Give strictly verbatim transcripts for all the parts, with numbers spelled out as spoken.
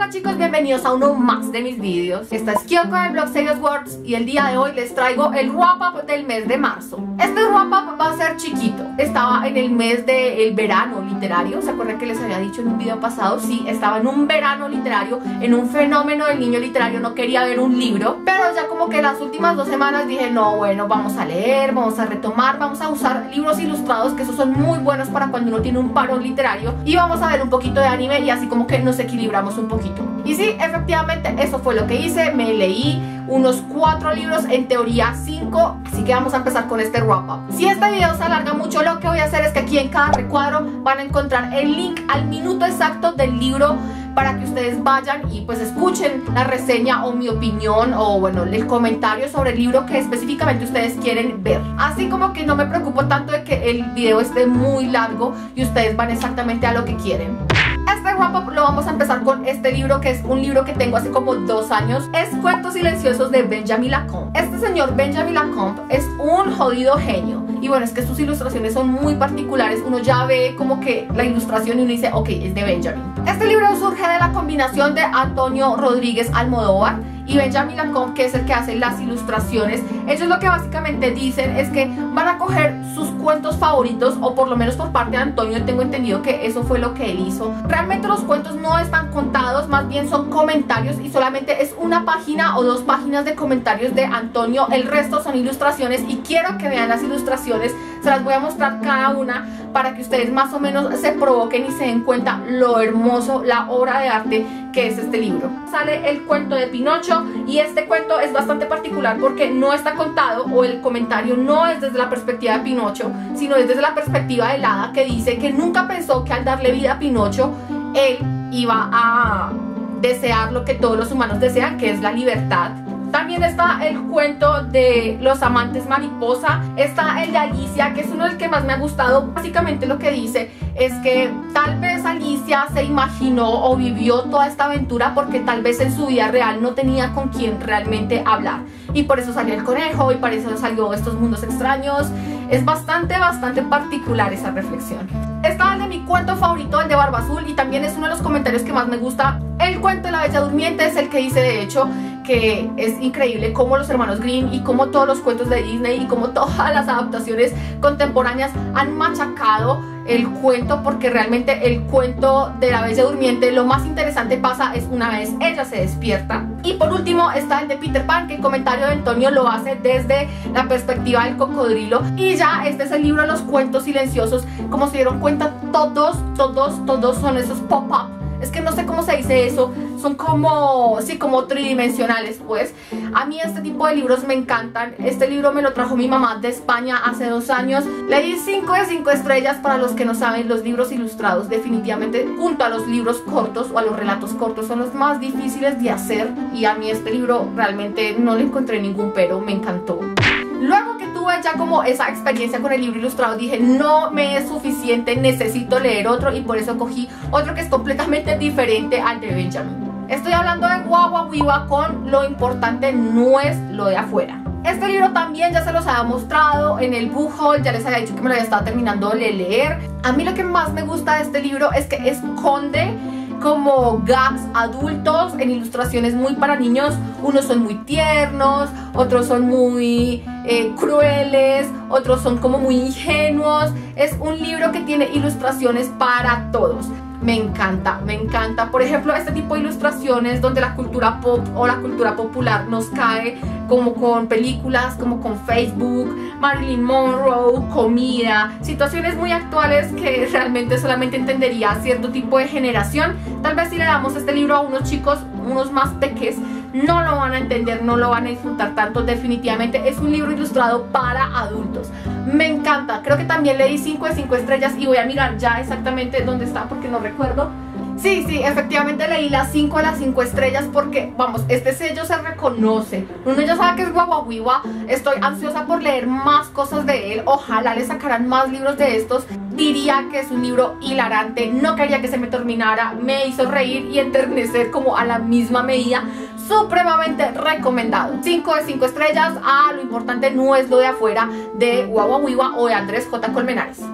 Hola chicos, bienvenidos a uno más de mis vídeos. Esta es Kyoko del blog Serious Words y el día de hoy les traigo el wrap-up del mes de marzo. Este wrap-up va a ser chiquito. Estaba en el mes del verano literario. ¿Se acuerdan que les había dicho en un video pasado? Sí, estaba en un verano literario, en un fenómeno del niño literario. No quería ver un libro, pero ya como que las últimas dos semanas dije, no, bueno, vamos a leer, vamos a retomar, vamos a usar libros ilustrados, que esos son muy buenos para cuando uno tiene un parón literario, y vamos a ver un poquito de anime y así como que nos equilibramos un poquito. Y sí, efectivamente eso fue lo que hice. Me leí unos cuatro libros, en teoría cinco, así que vamos a empezar con este wrap up. Si este video se alarga mucho, lo que voy a hacer es que aquí en cada recuadro van a encontrar el link al minuto exacto del libro para que ustedes vayan y pues escuchen la reseña o mi opinión o bueno, el comentario sobre el libro que específicamente ustedes quieren ver. Así como que no me preocupo tanto de que el video esté muy largo y ustedes van exactamente a lo que quieren. Este wrap-up lo vamos a empezar con este libro, que es un libro que tengo hace como dos años. Es Cuentos Silenciosos de Benjamin Lacombe. Este señor Benjamin Lacombe es un jodido genio. Y bueno, es que sus ilustraciones son muy particulares. Uno ya ve como que la ilustración y uno dice, ok, es de Benjamin. Este libro surge de la combinación de Antonio Rodríguez Almodóvar y Benjamin Lacombe, que es el que hace las ilustraciones. Ellos lo que básicamente dicen es que van a coger sus cuentos favoritos, o por lo menos por parte de Antonio tengo entendido que eso fue lo que él hizo. Realmente los cuentos no están contados, más bien son comentarios, y solamente es una página o dos páginas de comentarios de Antonio. El resto son ilustraciones y quiero que vean las ilustraciones. Se las voy a mostrar cada una para que ustedes más o menos se provoquen y se den cuenta lo hermoso, la obra de arte que es este libro. Sale el cuento de Pinocho, y este cuento es bastante particular porque no está contado, o el comentario no es desde la perspectiva de Pinocho, sino es desde la perspectiva de Hada, que dice que nunca pensó que al darle vida a Pinocho él iba a desear lo que todos los humanos desean, que es la libertad. También está el cuento de Los Amantes Mariposa. Está el de Alicia, que es uno del que más me ha gustado. Básicamente lo que dice es que tal vez Alicia se imaginó o vivió toda esta aventura porque tal vez en su vida real no tenía con quién realmente hablar, y por eso salió el conejo y por eso salió estos mundos extraños. Es bastante, bastante particular esa reflexión. Está el de mi cuento favorito, el de Barba Azul, y también es uno de los comentarios que más me gusta. El cuento de la Bella Durmiente es el que dice, de hecho, que es increíble cómo los hermanos Grimm y cómo todos los cuentos de Disney y cómo todas las adaptaciones contemporáneas han machacado el cuento, porque realmente el cuento de la Bella Durmiente, lo más interesante pasa es una vez ella se despierta. Y por último está el de Peter Pan, que el comentario de Antonio lo hace desde la perspectiva del cocodrilo. Y ya este es el libro de los cuentos silenciosos. Como se dieron cuenta, todos, todos, todos son esos pop-up. Es que no sé cómo se dice eso, son como, sí, como tridimensionales, pues. A mí este tipo de libros me encantan. Este libro me lo trajo mi mamá de España hace dos años. Le di cinco de cinco estrellas. Para los que no saben, los libros ilustrados definitivamente, junto a los libros cortos o a los relatos cortos, son los más difíciles de hacer, y a mí este libro realmente no le encontré ningún pero, me encantó. Luego que tuve ya como esa experiencia con el libro ilustrado, dije, no me es suficiente, necesito leer otro, y por eso cogí otro que es completamente diferente al de Benjamin. Estoy hablando de Guagua Viva con Lo Importante No Es Lo de Afuera. Este libro también ya se los había mostrado en el book haul, ya les había dicho que me lo había estado terminando de leer. A mí lo que más me gusta de este libro es que esconde como gags adultos en ilustraciones muy para niños. Unos son muy tiernos, otros son muy eh, crueles, otros son como muy ingenuos. Es un libro que tiene ilustraciones para todos. Me encanta, me encanta. Por ejemplo, este tipo de ilustraciones donde la cultura pop o la cultura popular nos cae, como con películas, como con Facebook, Marilyn Monroe, comida, situaciones muy actuales que realmente solamente entendería cierto tipo de generación. Tal vez si le damos este libro a unos chicos, unos más pequeños, no lo van a entender, no lo van a disfrutar tanto. Definitivamente es un libro ilustrado para adultos. Me encanta, creo que también le di cinco de cinco estrellas, y voy a mirar ya exactamente dónde está porque no recuerdo. Sí, sí, efectivamente leí las cinco de las cinco estrellas porque, vamos, este sello se reconoce. Uno ya sabe que es Guagua Viva. Estoy ansiosa por leer más cosas de él. Ojalá le sacaran más libros de estos. Diría que es un libro hilarante. No quería que se me terminara. Me hizo reír y enternecer como a la misma medida. Supremamente recomendado. cinco de cinco estrellas a Lo Importante No Es Lo de Afuera, de Guagua Viva o de Andrés J. Colmenares.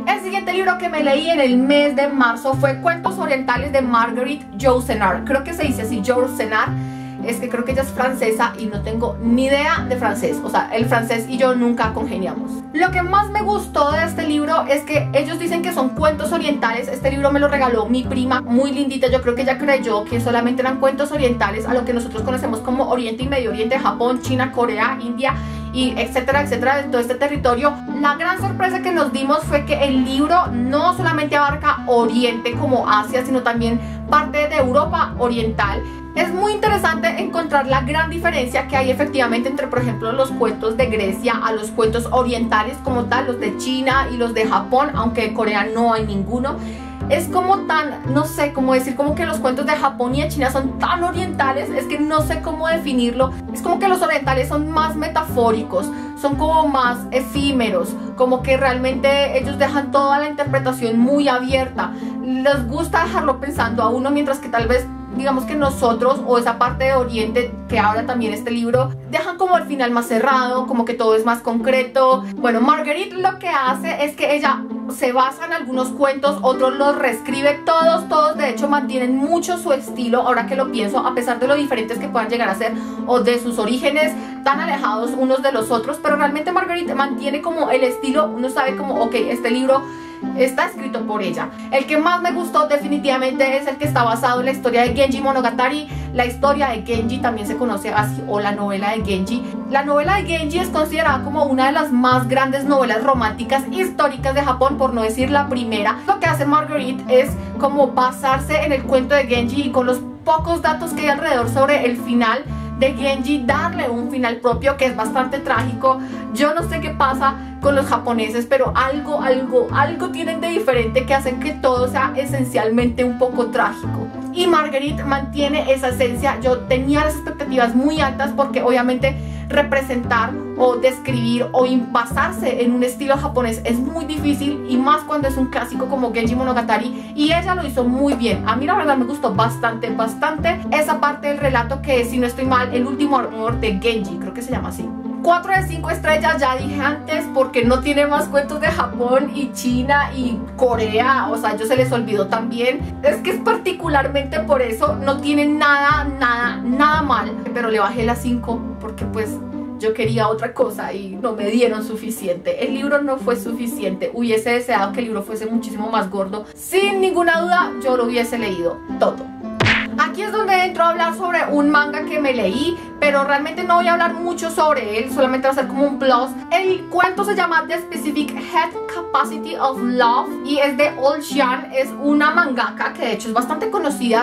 El siguiente libro que me leí en el mes de marzo fue Cuentos Orientales de Marguerite Yourcenar. Creo que se dice así, Yourcenar. Es que creo que ella es francesa y no tengo ni idea de francés. O sea, el francés y yo nunca congeniamos. Lo que más me gustó de este libro es que ellos dicen que son cuentos orientales. Este libro me lo regaló mi prima, muy lindita. Yo creo que ella creyó que solamente eran cuentos orientales, a lo que nosotros conocemos como Oriente y Medio Oriente, Japón, China, Corea, India y etcétera, etcétera, de todo este territorio. La gran sorpresa que nos dimos fue que el libro no solamente abarca Oriente como Asia, sino también parte de Europa Oriental. Es muy interesante encontrar la gran diferencia que hay efectivamente entre, por ejemplo, los cuentos de Grecia a los cuentos orientales como tal, los de China y los de Japón, aunque de Corea no hay ninguno. Es como tan, no sé cómo decir, como que los cuentos de Japón y de China son tan orientales, es que no sé cómo definirlo. Es como que los orientales son más metafóricos, son como más efímeros, como que realmente ellos dejan toda la interpretación muy abierta. Les gusta dejarlo pensando a uno, mientras que tal vez digamos que nosotros, o esa parte de Oriente que habla también este libro, dejan como el final más cerrado, como que todo es más concreto. Bueno, Marguerite lo que hace es que ella se basa en algunos cuentos, otros los reescribe, todos, todos de hecho mantienen mucho su estilo, ahora que lo pienso, a pesar de lo diferentes que puedan llegar a ser, o de sus orígenes tan alejados unos de los otros, pero realmente Marguerite mantiene como el estilo, uno sabe como, ok, este libro está escrito por ella. El que más me gustó definitivamente es el que está basado en la historia de Genji Monogatari. La historia de Genji también se conoce así, o la novela de Genji. La novela de Genji es considerada como una de las más grandes novelas románticas históricas de Japón, por no decir la primera. Lo que hace Marguerite es como basarse en el cuento de Genji y con los pocos datos que hay alrededor sobre el final de Genji, darle un final propio que es bastante trágico. Yo no sé qué pasa con los japoneses, pero algo, algo, algo tienen de diferente que hacen que todo sea esencialmente un poco trágico. Y Marguerite mantiene esa esencia. Yo tenía las expectativas muy altas porque obviamente representar o describir o basarse en un estilo japonés es muy difícil, y más cuando es un clásico como Genji Monogatari, y ella lo hizo muy bien. A mí la verdad me gustó bastante, bastante esa parte del relato que, si no estoy mal, el último amor de Genji, creo que se llama así. cuatro de cinco estrellas, ya dije antes, porque no tiene más cuentos de Japón y China y Corea, o sea, yo se les olvidó también. Es que es particularmente por eso, no tiene nada, nada, nada mal, pero le bajé las cinco porque pues yo quería otra cosa y no me dieron suficiente. El libro no fue suficiente. Hubiese deseado que el libro fuese muchísimo más gordo. Sin ninguna duda, yo lo hubiese leído todo. Aquí es donde entro a hablar sobre un manga que me leí, pero realmente no voy a hablar mucho sobre él, solamente va a ser como un plus. El cuento se llama The Specific Head Capacity of Love y es de All Xian. Es una mangaka que de hecho es bastante conocida.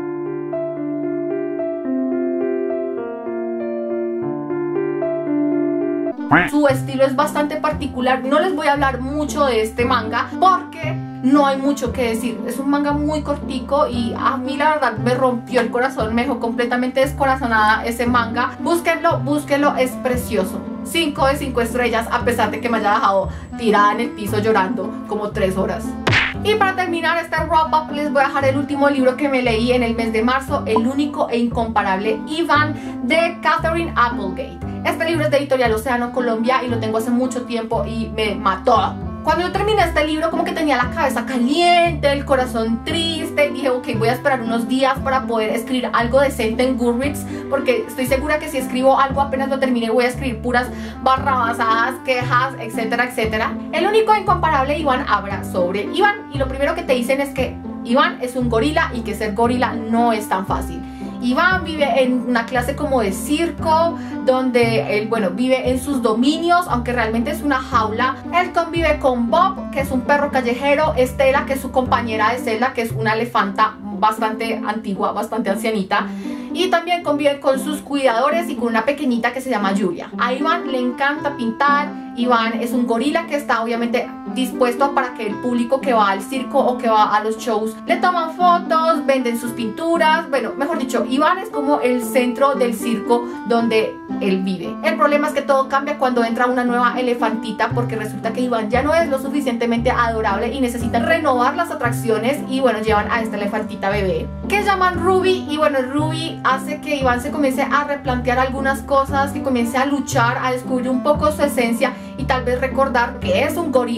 Su estilo es bastante particular. No les voy a hablar mucho de este manga porque no hay mucho que decir. Es un manga muy cortico y a mí la verdad me rompió el corazón, me dejó completamente descorazonada ese manga. Búsquenlo, búsquenlo, es precioso. cinco de cinco estrellas, a pesar de que me haya dejado tirada en el piso llorando como tres horas. Y para terminar este wrap up les voy a dejar el último libro que me leí en el mes de marzo, el único e incomparable Iván de Catherine Applegate. Este libro es de Editorial Océano Colombia y lo tengo hace mucho tiempo y me mató. Cuando yo terminé este libro como que tenía la cabeza caliente, el corazón triste, y dije ok, voy a esperar unos días para poder escribir algo decente en Goodreads, porque estoy segura que si escribo algo apenas lo termine voy a escribir puras barrabasadas, quejas, etcétera, etcétera. El único e incomparable Iván habla sobre Iván y lo primero que te dicen es que Iván es un gorila y que ser gorila no es tan fácil. Iván vive en una clase como de circo, donde él, bueno, vive en sus dominios, aunque realmente es una jaula. Él convive con Bob, que es un perro callejero, Estela, que es su compañera de celda, que es una elefanta bastante antigua, bastante ancianita, y también convive con sus cuidadores y con una pequeñita que se llama Julia. A Iván le encanta pintar. Iván es un gorila que está obviamente dispuesto para que el público que va al circo o que va a los shows le toman fotos, venden sus pinturas. Bueno, mejor dicho, Iván es como el centro del circo donde él vive. El problema es que todo cambia cuando entra una nueva elefantita, porque resulta que Iván ya no es lo suficientemente adorable y necesitan renovar las atracciones, y bueno, llevan a esta elefantita bebé que llaman Ruby, y bueno, Ruby hace que Iván se comience a replantear algunas cosas, que comience a luchar, a descubrir un poco su esencia y tal vez recordar que es un gorila,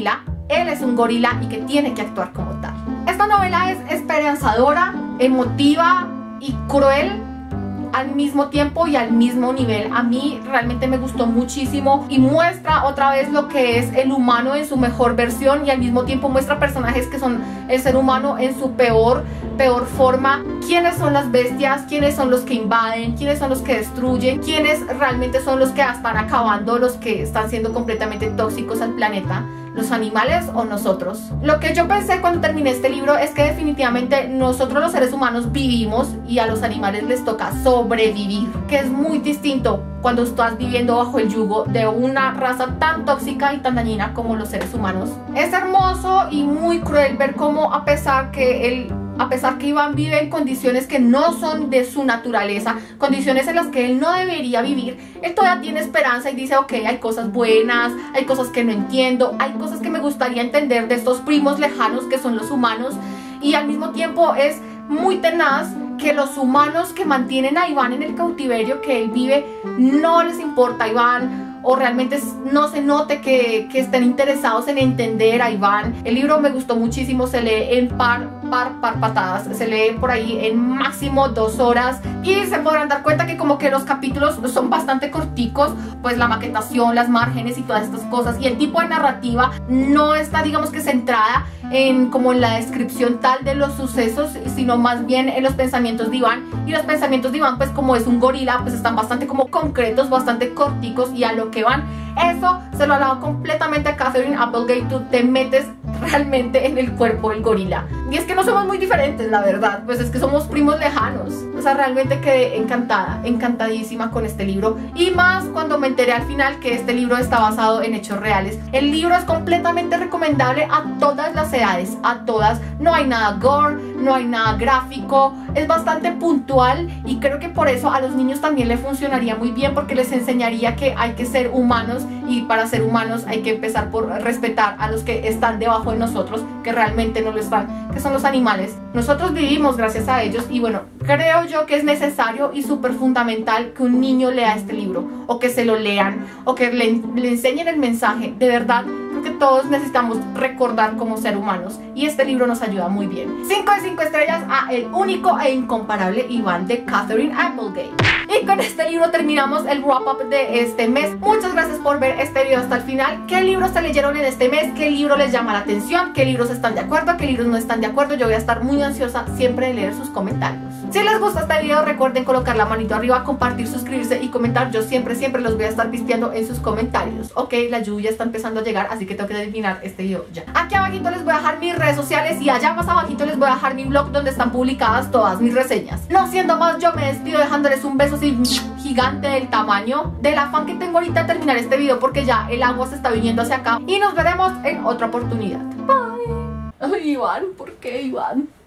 él es un gorila y que tiene que actuar como tal. Esta novela es esperanzadora, emotiva y cruel al mismo tiempo y al mismo nivel. A mí realmente me gustó muchísimo y muestra otra vez lo que es el humano en su mejor versión y al mismo tiempo muestra personajes que son el ser humano en su peor, peor forma. Quiénes son las bestias, quiénes son los que invaden, quiénes son los que destruyen, quiénes realmente son los que están acabando, los que están siendo completamente tóxicos al planeta. ¿Los animales o nosotros? Lo que yo pensé cuando terminé este libro es que definitivamente nosotros los seres humanos vivimos y a los animales les toca sobrevivir, que es muy distinto cuando estás viviendo bajo el yugo de una raza tan tóxica y tan dañina como los seres humanos. Es hermoso y muy cruel ver cómo a pesar que él A pesar que Iván vive en condiciones que no son de su naturaleza, condiciones en las que él no debería vivir, él todavía tiene esperanza y dice, ok, hay cosas buenas, hay cosas que no entiendo, hay cosas que me gustaría entender de estos primos lejanos que son los humanos, y al mismo tiempo es muy tenaz que los humanos que mantienen a Iván en el cautiverio que él vive no les importa a Iván, o realmente no se note que, que estén interesados en entender a Iván. El libro me gustó muchísimo, se lee en par, par, par patadas, se lee por ahí en máximo dos horas y se podrán dar cuenta que como que los capítulos son bastante corticos, pues la maquetación, las márgenes y todas estas cosas y el tipo de narrativa no está, digamos que centrada en como en la descripción tal de los sucesos, sino más bien en los pensamientos de Iván, y los pensamientos de Iván pues como es un gorila pues están bastante como concretos, bastante corticos y a lo que van. Eso se lo alabo completamente a Katherine Applegate, tú te metes realmente en el cuerpo del gorila. Y es que no somos muy diferentes, la verdad, pues es que somos primos lejanos. O sea, realmente quedé encantada, encantadísima con este libro. Y más cuando me enteré al final que este libro está basado en hechos reales. El libro es completamente recomendable a todas las edades, a todas. No hay nada gore, no hay nada gráfico, es bastante puntual y creo que por eso a los niños también le funcionaría muy bien, porque les enseñaría que hay que ser humanos y para ser humanos hay que empezar por respetar a los que están debajo de nosotros, que realmente no lo están, que son los animales. Nosotros vivimos gracias a ellos y bueno, creo yo que es necesario y súper fundamental que un niño lea este libro o que se lo lean o que le, le enseñen el mensaje. De verdad, porque todos necesitamos recordar como ser humanos y este libro nos ayuda muy bien. cinco de cinco estrellas a el único e incomparable Iván de Katherine Applegate. Y con este libro terminamos el wrap up de este mes. Muchas gracias por ver este video hasta el final. ¿Qué libros se leyeron en este mes? ¿Qué libro les llama la atención? ¿Qué libros están de acuerdo? ¿Qué libros no están de acuerdo? Yo voy a estar muy ansiosa siempre de leer sus comentarios. Si les gusta este video, recuerden colocar la manito arriba, compartir, suscribirse y comentar. Yo siempre, siempre los voy a estar pisteando en sus comentarios. Ok, la lluvia está empezando a llegar, así que tengo que terminar este video ya. Aquí abajito les voy a dejar mis redes sociales y allá más abajito les voy a dejar mi blog donde están publicadas todas mis reseñas. No siendo más, yo me despido dejándoles un beso así gigante del tamaño del afán que tengo ahorita a terminar este video, porque ya el agua se está viniendo hacia acá y nos veremos en otra oportunidad. Bye. Ay, Iván, ¿por qué, Iván?